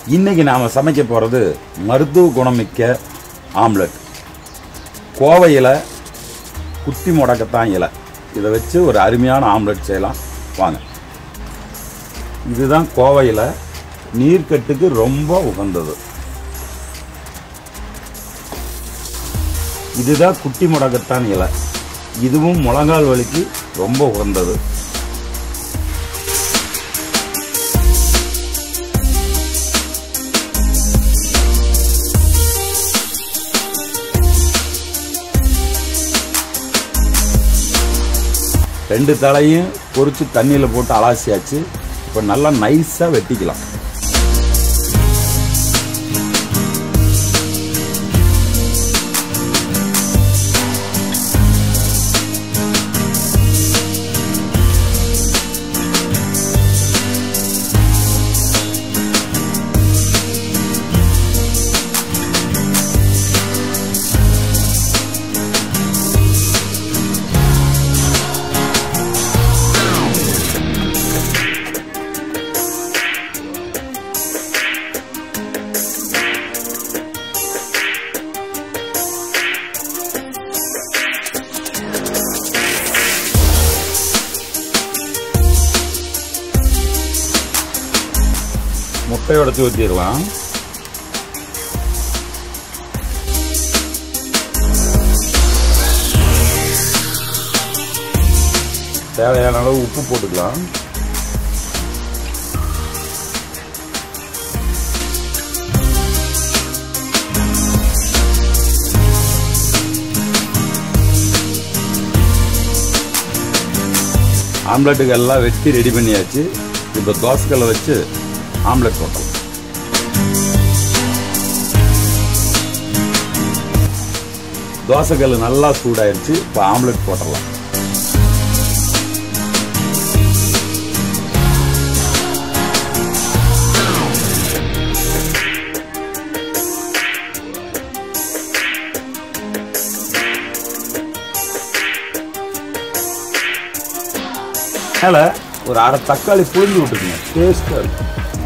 இன்னைக்கு நாம சமைக்க போறது மருத்துவ குணமிக்க ஆம்லெட். கோவையில குட்டி முடக்கத்தான் இலை இதை வச்சு ஒரு அருமையான ஆம்லெட் செய்யலாம் வாங்க. இதுதான் கோவையில நீர்க்கட்டுக்கு ரொம்ப உகந்தது. இதுதான் குட்டி முடக்கத்தான் இலை. இதுவும் முழங்கால் வலிக்கு ரொம்ப உகந்தது. ரெண்டு தலையும் பொரிச்சு தண்ணியில் போட்டு அலாசியாச்சு. இப்போ நல்லா நைஸாக வெட்டிக்கலாம். முட்டையை உடைச்சி ஊற்றிடலாம். தேவையான அளவு உப்பு போட்டுக்கலாம். ஆம்லெட்டுக்கு எல்லாம் வெட்டி ரெடி பண்ணியாச்சு. இப்போ தோசைக்கல்லை வச்சு ஆம்லெட் போட்டலாம். தோசைக்கல் நல்லா சூடாயிருச்சு. இப்போ ஆம்லெட் போட்டலாம். மேல ஒரு அரை தக்காளி புழிஞ்சு விட்டுருங்க. டேஸ்டா இருக்கும்.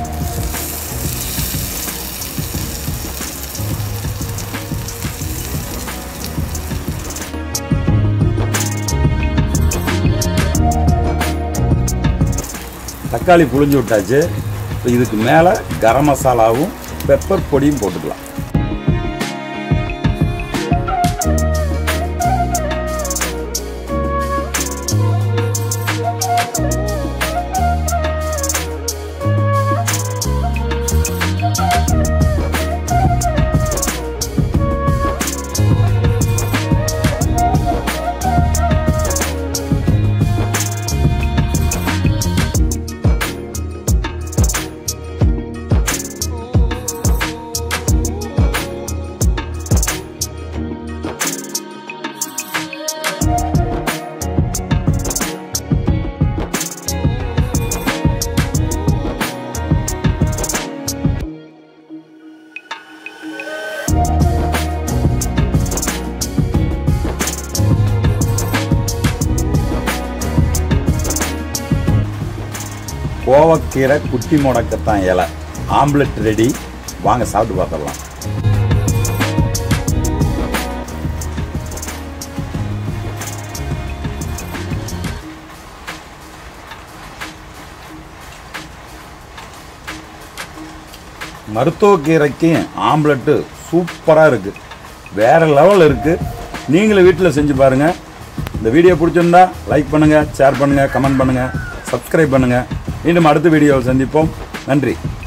தக்காளி புழிஞ்சு விட்டாச்சு. இப்போ இதுக்கு மேலே கரம் மசாலாவும் பெப்பர் பொடியும் போட்டுக்கலாம். கோவக்கீரை குட்டி முடக்கத்தான் இலை ஆம்லெட் ரெடி. வாங்க சாப்பிட்டு பார்த்துடலாம். மருத்துவக்கீரைக்கு ஆம்லெட்டு சூப்பராக இருக்குது. வேறு லெவல் இருக்குது. நீங்களும் வீட்டில் செஞ்சு பாருங்கள். இந்த வீடியோ பிடிச்சிருந்தா லைக் பண்ணுங்கள், ஷேர் பண்ணுங்கள், கமெண்ட் பண்ணுங்கள், சப்ஸ்கிரைப் பண்ணுங்கள். மீண்டும் அடுத்த வீடியோவில் சந்திப்போம். நன்றி.